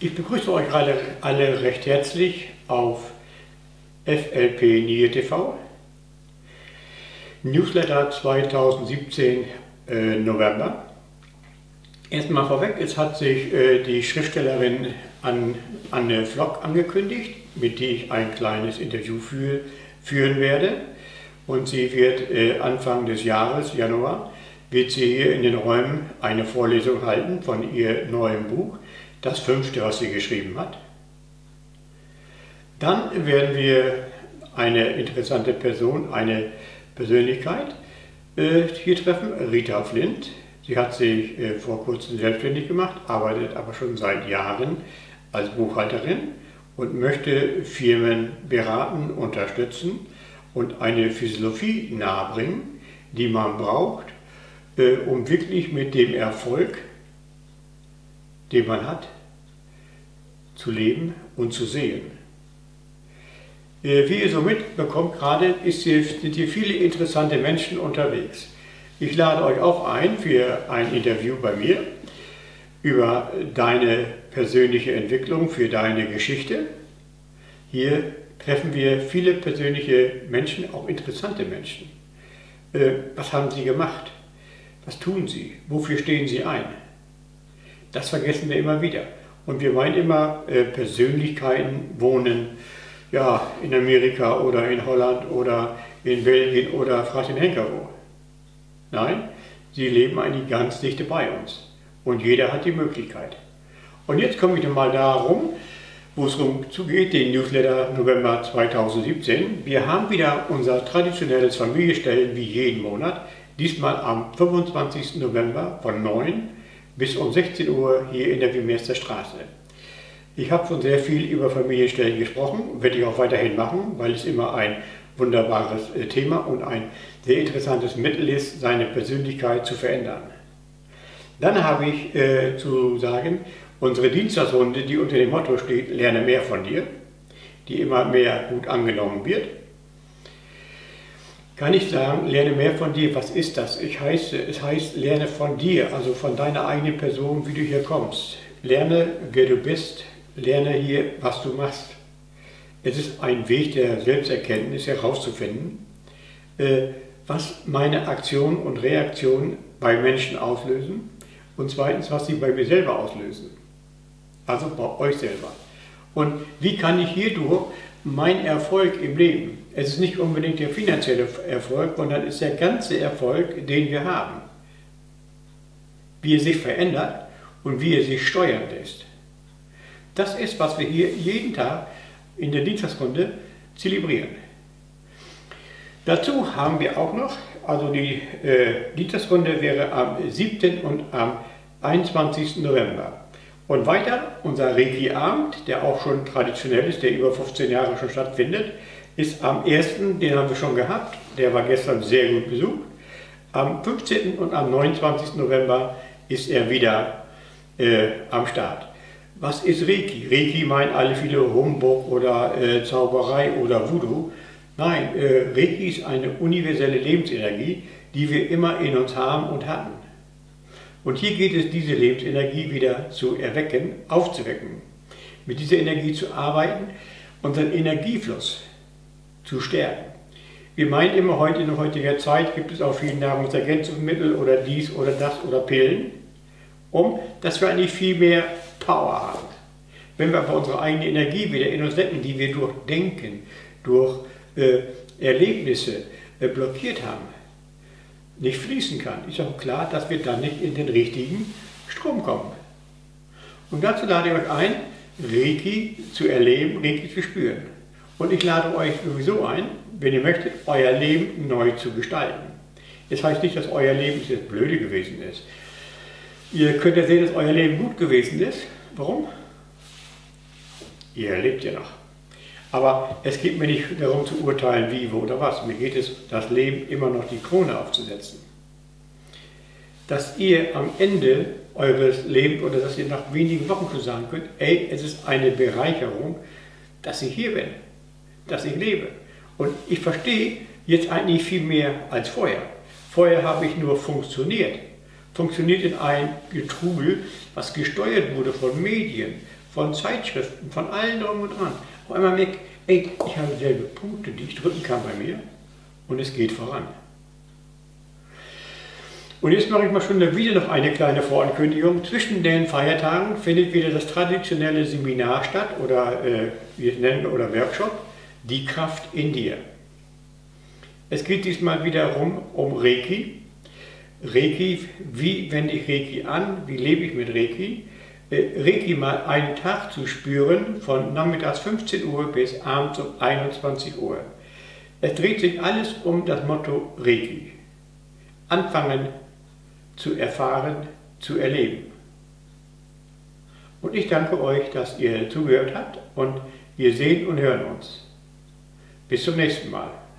Ich begrüße euch alle recht herzlich auf FLP NIE TV, Newsletter 2017 November. Erstmal vorweg, es hat sich die Schriftstellerin Anne Flock angekündigt, mit der ich ein kleines Interview führen werde. Und sie wird Anfang des Jahres, Januar, wird sie hier in den Räumen eine Vorlesung halten von ihr neuem Buch, das 5., was sie geschrieben hat. Dann werden wir eine interessante Person, eine Persönlichkeit hier treffen, Rita Flint. Sie hat sich vor kurzem selbstständig gemacht, arbeitet aber schon seit Jahren als Buchhalterin und möchte Firmen beraten, unterstützen und eine Philosophie nahebringen, die man braucht, um wirklich mit dem Erfolg, den man hat, zu leben und zu sehen. Wie ihr so mitbekommt, gerade sind hier viele interessante Menschen unterwegs. Ich lade euch auch ein für ein Interview bei mir über deine persönliche Entwicklung, für deine Geschichte. Hier treffen wir viele persönliche Menschen, auch interessante Menschen. Was haben sie gemacht? Was tun sie? Wofür stehen sie ein? Das vergessen wir immer wieder. Und wir meinen immer, Persönlichkeiten wohnen ja, in Amerika oder in Holland oder in Belgien oder fragt den Henker wo. Nein, sie leben eigentlich ganz dicht bei uns. Und jeder hat die Möglichkeit. Und jetzt komme ich mal darum, wo es zugeht, den Newsletter November 2017. Wir haben wieder unser traditionelles Familienstellen wie jeden Monat, diesmal am 25. November von 9 bis um 16 Uhr hier in der Wimmerster Straße. Ich habe schon sehr viel über Familienstellen gesprochen, werde ich auch weiterhin machen, weil es immer ein wunderbares Thema und ein sehr interessantes Mittel ist, seine Persönlichkeit zu verändern. Dann habe ich zu sagen, unsere Dienstagsrunde, die unter dem Motto steht, lerne mehr von dir, die immer mehr gut angenommen wird. Kann ich sagen, lerne mehr von dir, was ist das? Es heißt, lerne von dir, also von deiner eigenen Person, wie du hier kommst. Lerne, wer du bist, lerne hier, was du machst. Es ist ein Weg der Selbsterkenntnis herauszufinden, was meine Aktionen und Reaktionen bei Menschen auslösen und zweitens, was sie bei mir selber auslösen. Also bei euch selber. Und wie kann ich hierdurch mein Erfolg im Leben, es ist nicht unbedingt der finanzielle Erfolg, sondern es ist der ganze Erfolg, den wir haben, wie er sich verändert und wie er sich steuern lässt. Das ist, was wir hier jeden Tag in der Dienstagsrunde zelebrieren. Dazu haben wir auch noch, also die Dienstagsrunde wäre am 7. und am 21. November. Und weiter, unser Reiki-Abend, der auch schon traditionell ist, der über 15 Jahre schon stattfindet, ist am 1., den haben wir schon gehabt, der war gestern sehr gut besucht. Am 15. und am 29. November ist er wieder am Start. Was ist Reiki? Reiki meinen alle viele Humbug oder Zauberei oder Voodoo. Nein, Reiki ist eine universelle Lebensenergie, die wir immer in uns haben und hatten. Und hier geht es, diese Lebensenergie wieder zu erwecken, aufzuwecken, mit dieser Energie zu arbeiten, unseren Energiefluss zu stärken. Wir meinen immer, heute in heutiger Zeit gibt es auch viele Nahrungsergänzungsmittel oder dies oder das oder Pillen, dass wir eigentlich viel mehr Power haben. Wenn wir aber unsere eigene Energie wieder in uns wecken, die wir durch Denken, durch Erlebnisse blockiert haben, nicht fließen kann, ist auch klar, dass wir dann nicht in den richtigen Strom kommen. Und dazu lade ich euch ein, Reiki zu erleben, Reiki zu spüren. Und ich lade euch sowieso ein, wenn ihr möchtet, euer Leben neu zu gestalten. Das heißt nicht, dass euer Leben jetzt blöde gewesen ist. Ihr könnt ja sehen, dass euer Leben gut gewesen ist. Warum? Ihr lebt ja noch. Aber es geht mir nicht darum zu urteilen, wie, wo oder was. Mir geht es, das Leben immer noch die Krone aufzusetzen. Dass ihr am Ende eures Lebens oder dass ihr nach wenigen Wochen schon sagen könnt, ey, es ist eine Bereicherung, dass ich hier bin, dass ich lebe. Und ich verstehe jetzt eigentlich viel mehr als vorher. Vorher habe ich nur funktioniert. Funktioniert in einem Getrubel, was gesteuert wurde von Medien, von Zeitschriften, von allen drum und dran. Auf einmal merke ich, ey, ich habe selbe Punkte, die ich drücken kann bei mir und es geht voran. Und jetzt mache ich mal schon wieder noch eine kleine Vorankündigung. Zwischen den Feiertagen findet wieder das traditionelle Seminar statt oder oder Workshop, die Kraft in dir. Es geht diesmal wiederum um Reiki. Reiki, wie wende ich Reiki an, wie lebe ich mit Reiki? Reiki mal einen Tag zu spüren, von nachmittags 15 Uhr bis abends um 21 Uhr. Es dreht sich alles um das Motto Reiki. Anfangen zu erfahren, zu erleben. Und ich danke euch, dass ihr zugehört habt und wir sehen und hören uns. Bis zum nächsten Mal.